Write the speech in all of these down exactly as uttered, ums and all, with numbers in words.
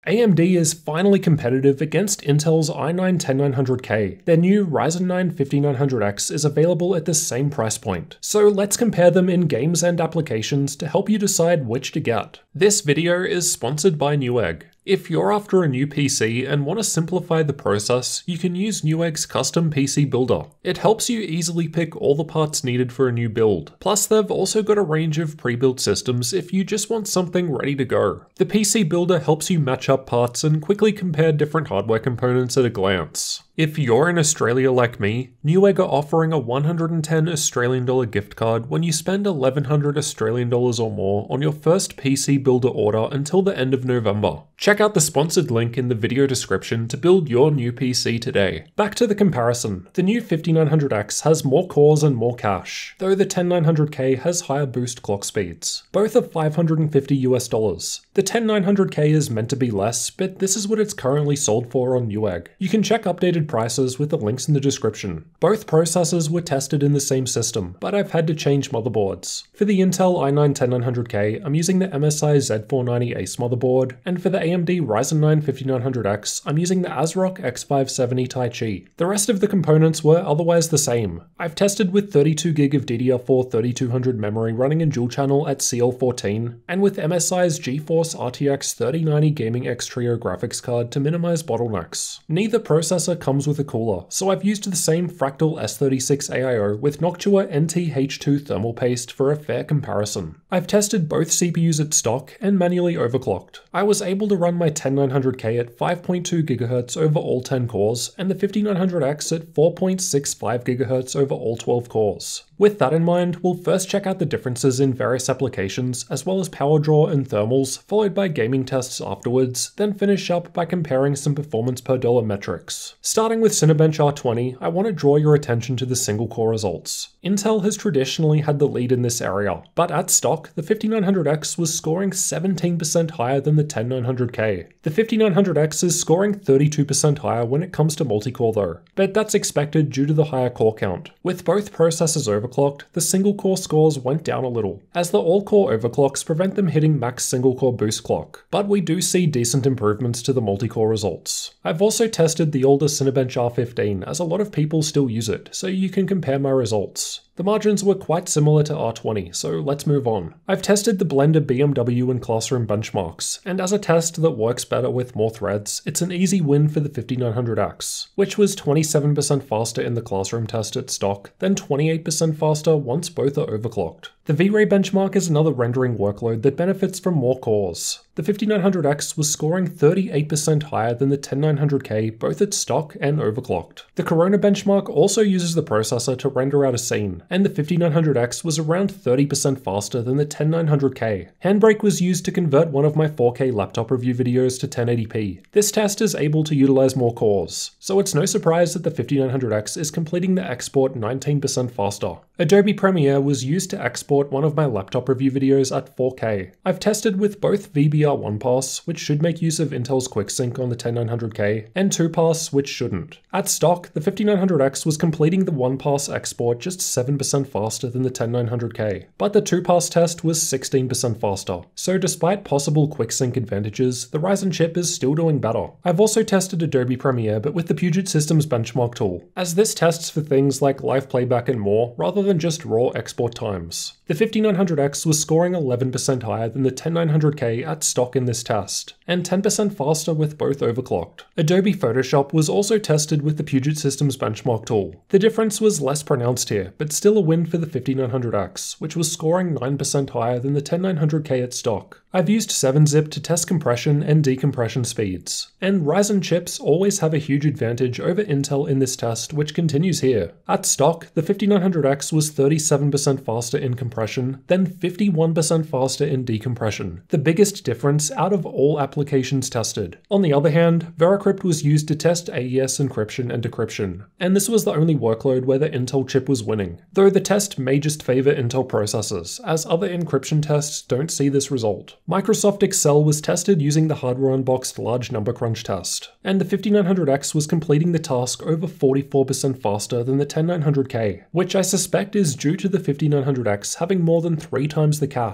A M D is finally competitive against Intel's i nine ten nine hundred K. Their new Ryzen nine fifty-nine hundred X is available at the same price point. So let's compare them in games and applications to help you decide which to get. This video is sponsored by Newegg. If you're after a new P C and want to simplify the process, you can use Newegg's custom P C builder. It helps you easily pick all the parts needed for a new build. Plus, they've also got a range of pre-built systems if you just want something ready to go. The P C builder helps you match up parts and quickly compare different hardware components at a glance. If you're in Australia like me, Newegg are offering a one hundred ten Australian dollar gift card when you spend eleven hundred Australian dollars or more on your first P C builder order until the end of November. Check out the sponsored link in the video description to build your new P C today. Back to the comparison. The new fifty-nine hundred X has more cores and more cache, though the ten nine hundred K has higher boost clock speeds. Both are five hundred fifty US dollars. The ten nine hundred K is meant to be less, but this is what it's currently sold for on Newegg. You can check updated prices with the links in the description. Both processors were tested in the same system, but I've had to change motherboards. For the Intel i nine ten nine hundred K, I'm using the M S I Z four ninety Ace motherboard, and for the A M D Ryzen nine fifty-nine hundred X, I'm using the ASRock X five seventy Taichi. The rest of the components were otherwise the same. I've tested with thirty-two gig of D D R four thirty-two hundred memory running in dual channel at C L fourteen, and with M S I's GeForce R T X thirty ninety Gaming X Trio graphics card to minimize bottlenecks. Neither processor comes with a cooler, so I've used the same Fractal S thirty-six A I O with Noctua N T H two thermal paste for a fair comparison. I've tested both C P Us at stock and manually overclocked. I was able to run my ten nine hundred K at five point two gigahertz over all ten cores, and the fifty-nine hundred X at four point six five gigahertz over all twelve cores. With that in mind, we'll first check out the differences in various applications, as well as power draw and thermals, followed by gaming tests afterwards, then finish up by comparing some performance per dollar metrics. Starting with Cinebench R twenty, I want to draw your attention to the single core results. Intel has traditionally had the lead in this area, but at stock, the fifty-nine hundred X was scoring seventeen percent higher than the ten nine hundred K. The fifty-nine hundred X is scoring thirty-two percent higher when it comes to multi-core though, but that's expected due to the higher core count. With both processors overclocked, the single core scores went down a little, as the all-core overclocks prevent them hitting max single core boost clock, but we do see decent improvements to the multi-core results. I've also tested the older Cinebench R fifteen, as a lot of people still use it, so you can compare my results. The margins were quite similar to R twenty, so let's move on. I've tested the Blender B M W and Classroom benchmarks, and as a test that works better with more threads, it's an easy win for the fifty-nine hundred X, which was twenty-seven percent faster in the Classroom test at stock, then twenty-eight percent faster once both are overclocked. The V-Ray benchmark is another rendering workload that benefits from more cores. The fifty-nine hundred X was scoring thirty-eight percent higher than the ten nine hundred K both at stock and overclocked. The Corona benchmark also uses the processor to render out a scene, and the fifty-nine hundred X was around thirty percent faster than the ten nine hundred K. Handbrake was used to convert one of my four K laptop review videos to ten eighty p. This test is able to utilize more cores, so it's no surprise that the fifty-nine hundred X is completing the export nineteen percent faster. Adobe Premiere was used to export one of my laptop review videos at four K. I've tested with both V B R one pass, which should make use of Intel's QuickSync on the ten nine hundred K, and two pass, which shouldn't. At stock, the fifty-nine hundred X was completing the one pass export just seven percent faster than the ten nine hundred K, but the two pass test was sixteen percent faster. So despite possible QuickSync advantages, the Ryzen chip is still doing better. I've also tested Adobe Premiere, but with the Puget Systems benchmark tool, as this tests for things like live playback and more, rather than just raw export times. The fifty-nine hundred X was scoring eleven percent higher than the ten nine hundred K at stock in this test, and ten percent faster with both overclocked. Adobe Photoshop was also tested with the Puget Systems benchmark tool. The difference was less pronounced here, but still a win for the fifty-nine hundred X, which was scoring nine percent higher than the ten nine hundred K at stock. I've used seven zip to test compression and decompression speeds, and Ryzen chips always have a huge advantage over Intel in this test, which continues here. At stock, the fifty-nine hundred X was thirty-seven percent faster in compression, then fifty-one percent faster in decompression, the biggest difference out of all applications tested. On the other hand, Veracrypt was used to test A E S encryption and decryption, and this was the only workload where the Intel chip was winning, though the test may just favor Intel processors, as other encryption tests don't see this result. Microsoft Excel was tested using the Hardware Unboxed Large Number Crunch test, and the fifty-nine hundred X was completing the task over forty-four percent faster than the ten nine hundred K, which I suspect is due to the fifty-nine hundred X having more than three times the cache.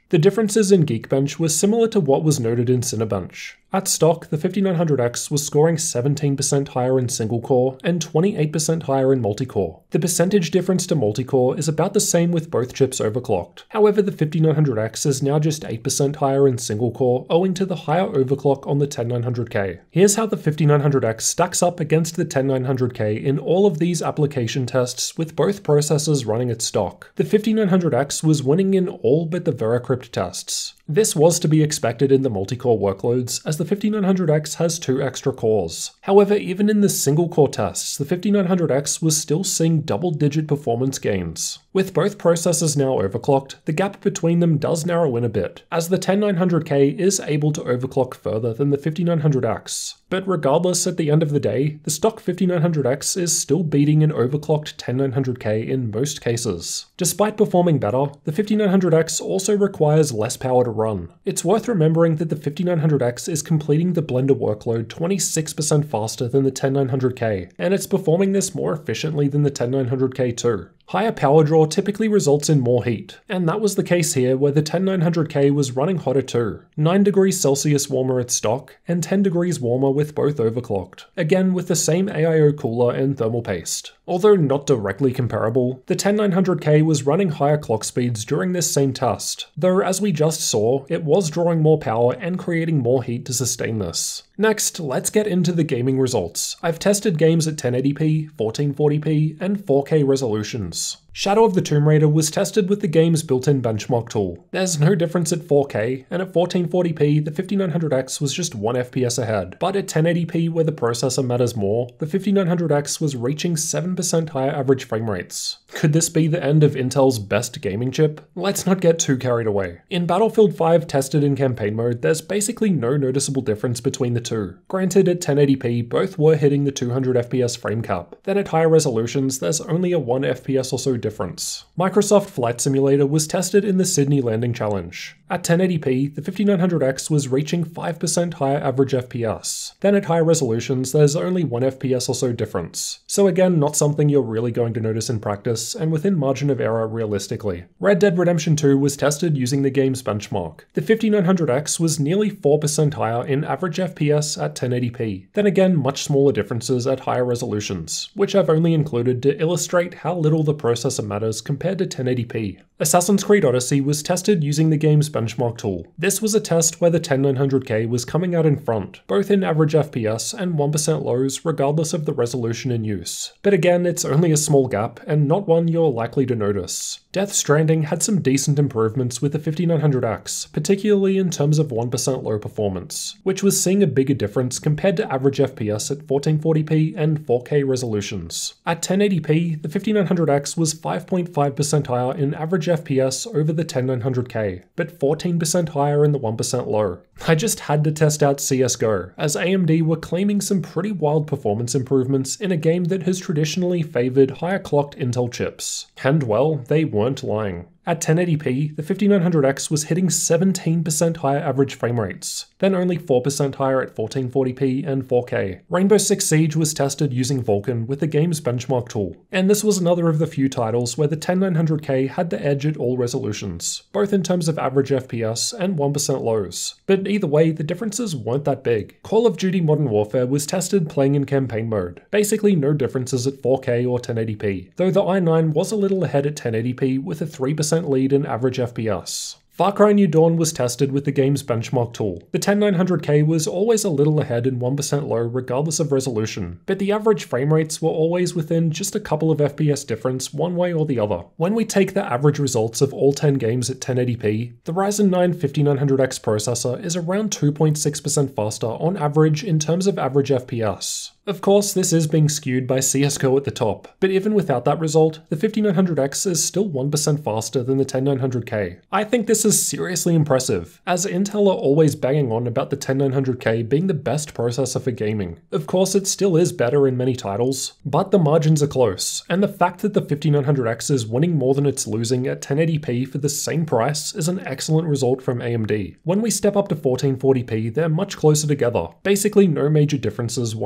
The differences in Geekbench were similar to what was noted in Cinebench. At stock, the fifty-nine hundred X was scoring seventeen percent higher in single-core and twenty-eight percent higher in multi-core. The percentage difference to multi-core is about the same with both chips overclocked. However, the fifty-nine hundred X is now just eight percent higher in single-core owing to the higher overclock on the ten nine hundred K. Here's how the fifty-nine hundred X stacks up against the ten nine hundred K in all of these application tests with both processors running at stock. The fifty-nine hundred X was winning in all but the Veracrypt tests. This was to be expected in the multi-core workloads, as the fifty-nine hundred X has two extra cores. However, even in the single-core tests, the fifty-nine hundred X was still seeing double-digit performance gains. With both processors now overclocked, the gap between them does narrow in a bit, as the ten nine hundred K is able to overclock further than the fifty-nine hundred X. But regardless, at the end of the day, the stock fifty-nine hundred X is still beating an overclocked ten nine hundred K in most cases. Despite performing better, the fifty-nine hundred X also requires less power to run. It's worth remembering that the fifty-nine hundred X is completing the Blender workload twenty-six percent faster than the ten nine hundred K, and it's performing this more efficiently than the ten nine hundred K too. Higher power draw typically results in more heat, and that was the case here where the ten nine hundred K was running hotter too, nine degrees Celsius warmer at stock, and ten degrees warmer with both overclocked, again with the same A I O cooler and thermal paste. Although not directly comparable, the ten nine hundred K was running higher clock speeds during this same test, though as we just saw, it was drawing more power and creating more heat to sustain this. Next, let's get into the gaming results. I've tested games at ten eighty p, fourteen forty p, and four K resolutions. Shadow of the Tomb Raider was tested with the game's built-in benchmark tool. There's no difference at four K, and at fourteen forty p, the fifty-nine hundred X was just one F P S ahead. But at ten eighty p, where the processor matters more, the fifty-nine hundred X was reaching seven percent higher average frame rates. Could this be the end of Intel's best gaming chip? Let's not get too carried away. In Battlefield five tested in campaign mode, there's basically no noticeable difference between the two. Granted, at ten eighty p, both were hitting the two hundred F P S frame cap. Then at higher resolutions, there's only a one F P S or so difference. Microsoft Flight Simulator was tested in the Sydney Landing Challenge. At ten eighty p, the fifty-nine hundred X was reaching five percent higher average F P S. Then at higher resolutions, there's only one F P S or so difference. So again, not something you're really going to notice in practice, and within margin of error realistically. Red Dead Redemption two was tested using the game's benchmark. The fifty-nine hundred X was nearly four percent higher in average F P S at ten eighty p. Then again, much smaller differences at higher resolutions, which I've only included to illustrate how little the processor matters compared to ten eighty p. Assassin's Creed Odyssey was tested using the game's benchmark tool. This was a test where the ten nine hundred K was coming out in front, both in average F P S and one percent lows regardless of the resolution in use. But again, it's only a small gap, and not one you're likely to notice. Death Stranding had some decent improvements with the fifty-nine hundred X, particularly in terms of one percent low performance, which was seeing a bigger difference compared to average F P S at fourteen forty p and four K resolutions. At ten eighty p, the fifty-nine hundred X was five point five percent higher in average F P S over the ten nine hundred K, but fourteen percent higher in the one percent low. I just had to test out C S G O, as A M D were claiming some pretty wild performance improvements in a game that has traditionally favoured higher clocked Intel chips. And well, they weren't lying. At ten eighty p, the fifty-nine hundred X was hitting seventeen percent higher average frame rates, then only four percent higher at fourteen forty p and four K. Rainbow Six Siege was tested using Vulkan with the game's benchmark tool, and this was another of the few titles where the ten nine hundred K had the edge at all resolutions, both in terms of average F P S and one percent lows. But either way, the differences weren't that big. Call of Duty Modern Warfare was tested playing in campaign mode, basically no differences at four K or ten eighty p, though the i nine was a little ahead at ten eighty p with a three percent lead in average F P S. Far Cry New Dawn was tested with the game's benchmark tool. The ten nine hundred K was always a little ahead in one percent low regardless of resolution, but the average frame rates were always within just a couple of F P S difference one way or the other. When we take the average results of all ten games at ten eighty p, the Ryzen nine fifty-nine hundred X processor is around two point six percent faster on average in terms of average F P S. Of course, this is being skewed by C S G O at the top, but even without that result, the fifty-nine hundred X is still one percent faster than the ten nine hundred K. I think this is seriously impressive, as Intel are always banging on about the ten nine hundred K being the best processor for gaming. Of course, it still is better in many titles, but the margins are close, and the fact that the fifty-nine hundred X is winning more than it's losing at ten eighty p for the same price is an excellent result from A M D. When we step up to fourteen forty p, they're much closer together, basically no major differences one way or the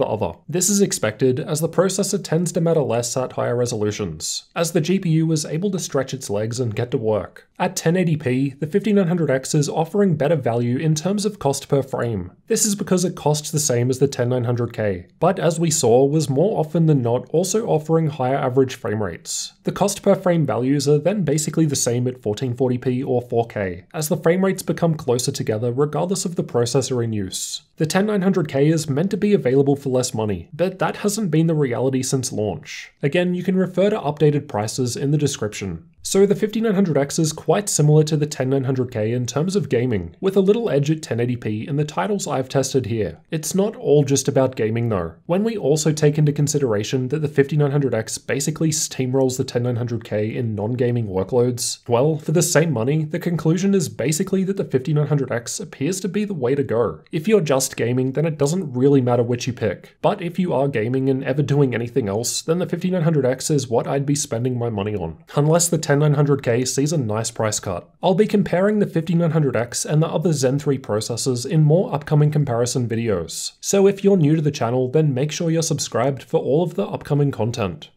the other. This is expected as the processor tends to matter less at higher resolutions, as the G P U is able to stretch its legs and get to work. At ten eighty p, the fifty-nine hundred X is offering better value in terms of cost per frame. This is because it costs the same as the ten nine hundred K, but as we saw was more often than not also offering higher average frame rates. The cost per frame values are then basically the same at fourteen forty p or four K, as the frame rates become closer together regardless of the processor in use. The ten nine hundred K is meant to be available for less money, but that hasn't been the reality since launch. Again, you can refer to updated prices in the description. So the fifty-nine hundred X is quite similar to the ten nine hundred K in terms of gaming, with a little edge at ten eighty p in the titles I've tested here. It's not all just about gaming though. When we also take into consideration that the fifty-nine hundred X basically steamrolls the ten nine hundred K in non-gaming workloads, well, for the same money, the conclusion is basically that the fifty-nine hundred X appears to be the way to go. If you're just gaming, then it doesn't really matter which you pick. But if you are gaming and ever doing anything else, then the fifty-nine hundred X is what I'd be spending my money on. Unless the ten nine hundred K sees a nice price cut. I'll be comparing the fifty-nine hundred X and the other Zen three processors in more upcoming comparison videos. So if you're new to the channel, then make sure you're subscribed for all of the upcoming content.